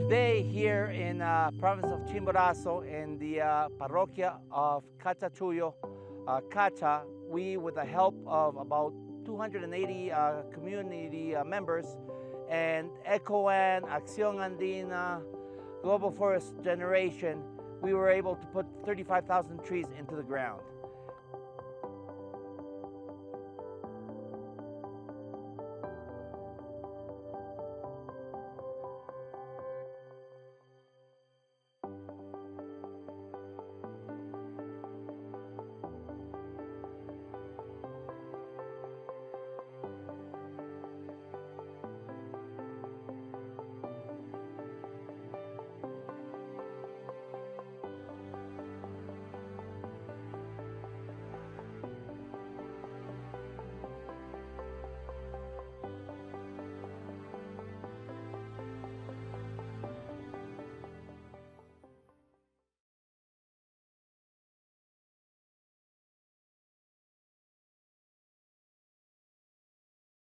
Today here in province of Chimborazo in the parroquia of Cachachuyo, Cacha, we, with the help of about 280 community members and ECOAN, Acción Andina, Global Forest Generation, we were able to put 35,000 trees into the ground.